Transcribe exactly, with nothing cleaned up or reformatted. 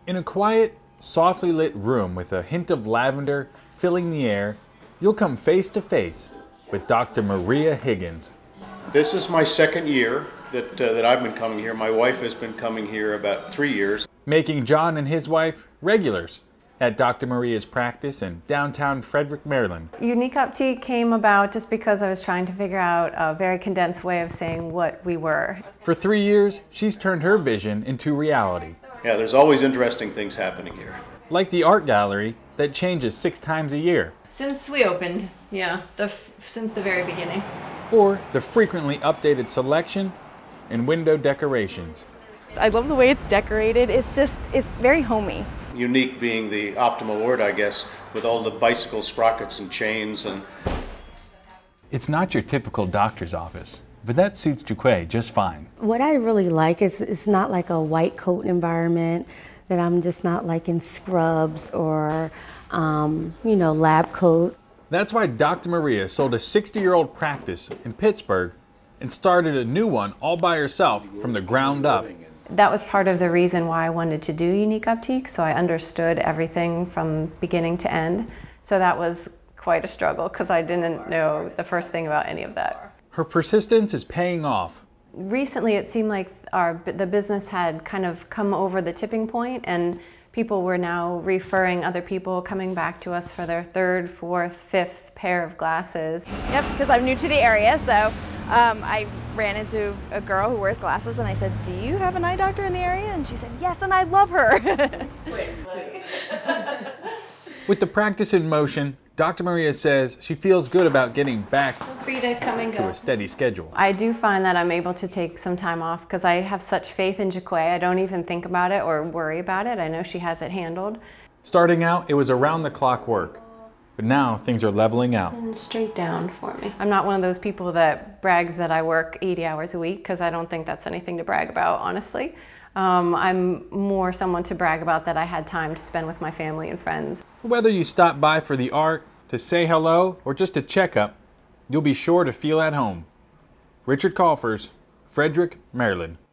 In a quiet, softly lit room with a hint of lavender filling the air, you'll come face to face with Doctor Maria Higgins. This is my second year that, uh, that I've been coming here. My wife has been coming here about three years. Making John and his wife regulars at Doctor Maria's practice in downtown Frederick, Maryland. Unique Optique came about just because I was trying to figure out a very condensed way of saying what we were. For three years, she's turned her vision into reality. Yeah, there's always interesting things happening here. Like the art gallery that changes six times a year. Since we opened, yeah, the f since the very beginning. Or the frequently updated selection and window decorations. I love the way it's decorated. It's just, it's very homey. Unique being the optimal word, I guess, with all the bicycle sprockets and chains. And it's not your typical doctor's office, but that suits Jaquay just fine. What I really like is it's not like a white coat environment, that I'm just not like in scrubs or, um, you know, lab coats. That's why Doctor Maria sold a sixty-year-old practice in Pittsburgh and started a new one all by herself from the ground up. That was part of the reason why I wanted to do Unique Optique, so I understood everything from beginning to end. So that was quite a struggle because I didn't know the first thing about any of that. Her persistence is paying off. Recently it seemed like our, the business had kind of come over the tipping point, and people were now referring other people coming back to us for their third, fourth, fifth pair of glasses. Yep, because I'm new to the area, so um, I ran into a girl who wears glasses and I said, do you have an eye doctor in the area? And she said, yes, and I love her. With the practice in motion, Doctor Maria says she feels good about getting back Feel free to come and go. to a steady schedule. I do find that I'm able to take some time off because I have such faith in Jaquay. I don't even think about it or worry about it. I know she has it handled. Starting out, it was around-the-clock work, but now things are leveling out. And straight down for me. I'm not one of those people that brags that I work eighty hours a week because I don't think that's anything to brag about, honestly. Um, I'm more someone to brag about that I had time to spend with my family and friends. Whether you stop by for the art, to say hello, or just a checkup, you'll be sure to feel at home. Richard Colfers, Frederick, Maryland.